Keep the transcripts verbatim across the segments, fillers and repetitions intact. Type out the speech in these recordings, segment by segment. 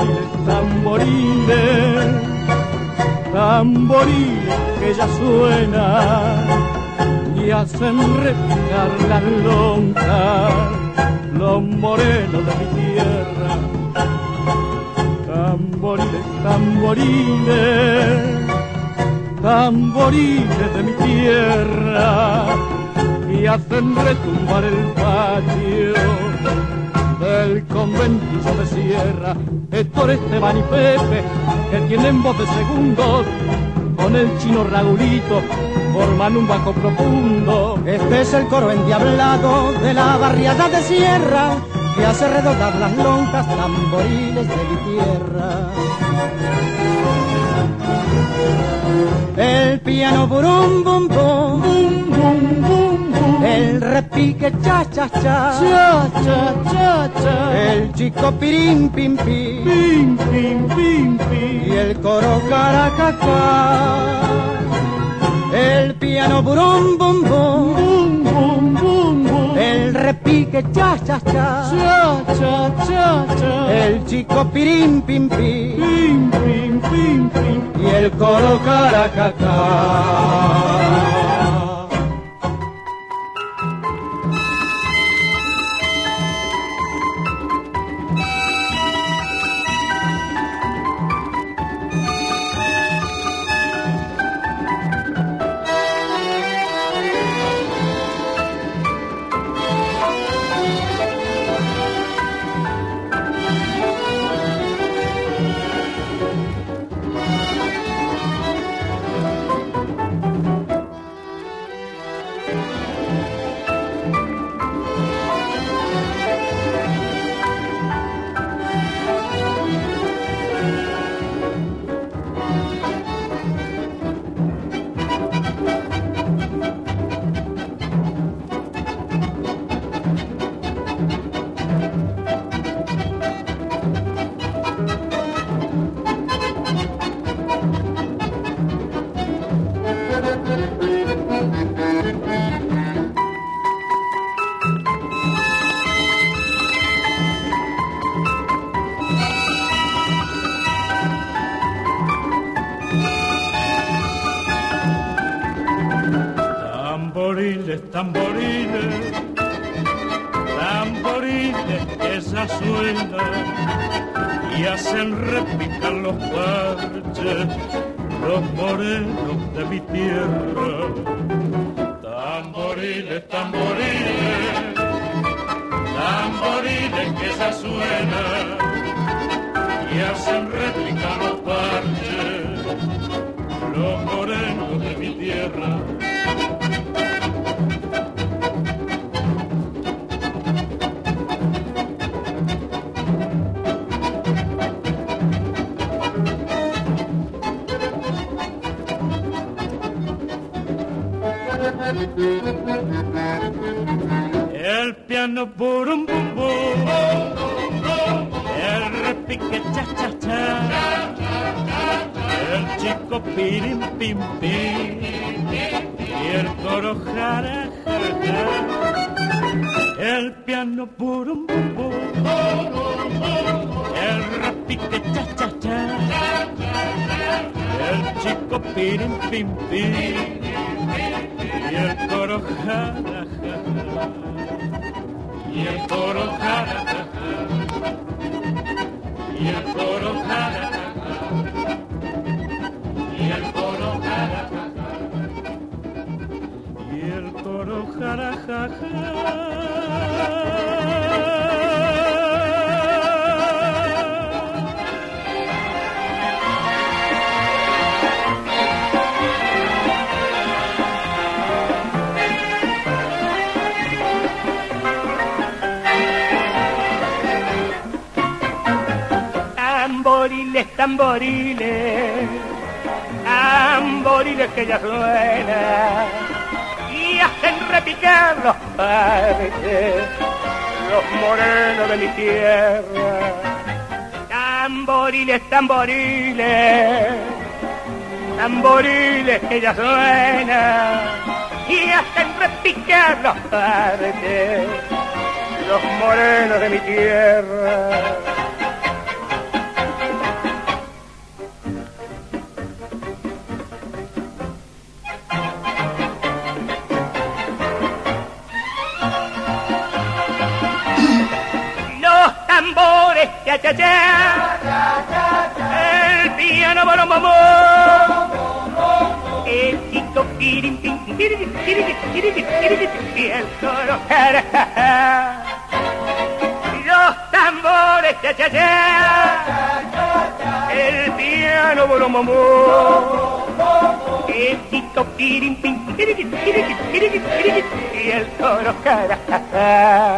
Tamboriles, tamboriles, tamboriles que ya suenan y hacen repicar las lonjas, los morenos de mi tierra. Tamboriles, tamboriles, tamboriles de mi tierra, y hacen retumbar el patio del conventillo de Sierra. Héctor, Esteban y Pepe, que tienen voz de segundos, con el chino Raulito forman un bajo profundo. Este es el coro endiablado de la barriada de Sierra, que hace redoblar las lonjas, tamboriles de mi tierra. El piano burum bum bum, bum, bum, bum, bum. El repique cha cha cha, cha cha cha cha. El chico pirim pim pim, Pim, pim, pim, pim. y el coro caracaca. El piano burum bum bum, Bum, bum, bum, bum. el repique cha cha cha, Cha, cha, cha, cha. el chico pirim pim pim, Pim, pim, pim, pim. y el coro caracaca. Tamboriles, tamboriles, tamboriles que ya suenan y hacen repicar los parches, los morenos de mi tierra. Tamboriles, tamboriles, tamboriles que ya suenan y hacen repicar los parches, los morenos de mi tierra. El piano burum bum bum, el repique cha cha cha, el chico pirim pim pim y el coro jara jara. El piano burum bum bum, el repique cha cha cha, el chico pirim pim pim y el coro jara jara. Y el coro jara, y el coro jara, y el coro jara, y el coro jara, Tamboriles, tamboriles, tamboriles que ya suenan y hacen repicar los parches, los morenos de mi tierra. Tamboriles, tamboriles, tamboriles que ya suenan y hacen repicar los parches, los morenos de mi tierra. cha cha cha, el piano boromomó, el chico pirin pin, pirin pirin pirin pirin y el coro jarajaja, los tambores cha cha cha, el piano boromomó, el chico pirin pin, pirin pirin pirin pirin y el coro jarajaja.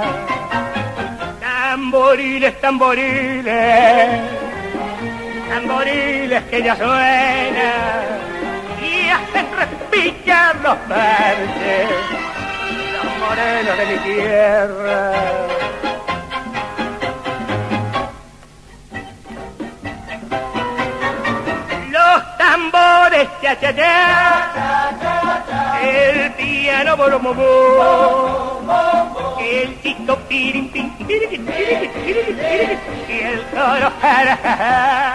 Tamboriles, tamboriles, tamboriles que ya suenan y hacen respicar los parches, los morenos de mi tierra. Los tambores, cha cha cha, el piano boromomó, el chico pirin pin, pirin pirin pirin pirin y el coro jarajaja.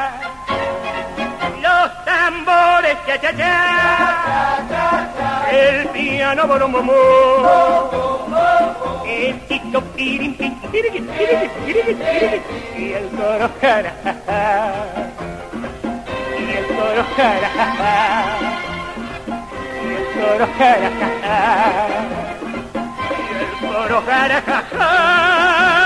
Los tambores cha cha cha, el piano boromomó, el chico pirin pin, pirin pirin pirin pirin y el coro jarajaja. Y el coro jarajaja. Y el coro jarajaja. Coro jarajaja.